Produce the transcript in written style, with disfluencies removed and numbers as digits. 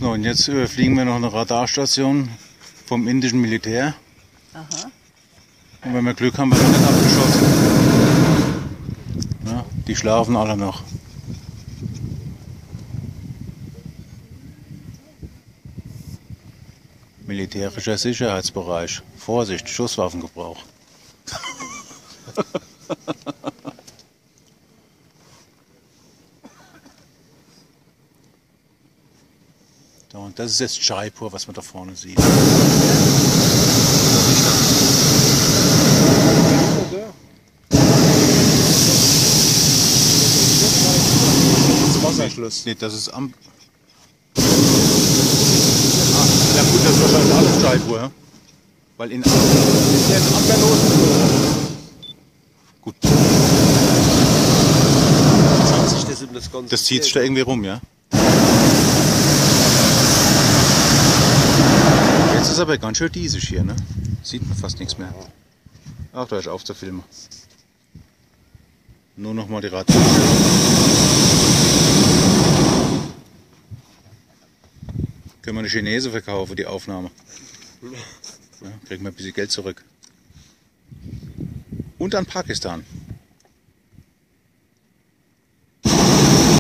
So, und jetzt fliegen wir noch eine Radarstation vom indischen Militär. Aha. Und wenn wir Glück haben, werden wir nicht abgeschossen. Ja, die schlafen alle noch. Militärischer Sicherheitsbereich. Vorsicht, Schusswaffengebrauch. So, und das ist jetzt Jaipur, was man da vorne sieht. Wasserschluss. Nee, das ist am... Ja gut, das ist wahrscheinlich alles Jaipur, ja? Weil in... Ist ja ein Amberlos. Gut, Zieht sich das um das Ganze. das zieht sich da irgendwie rum, ja? Jetzt ist aber ganz schön diesig hier, ne? Sieht man fast nichts mehr. Ach, da ist auf zu filmen. Nur noch mal die Radio. Können wir eine Chinese verkaufen, die Aufnahme. Ja, kriegen wir ein bisschen Geld zurück. Und an Pakistan.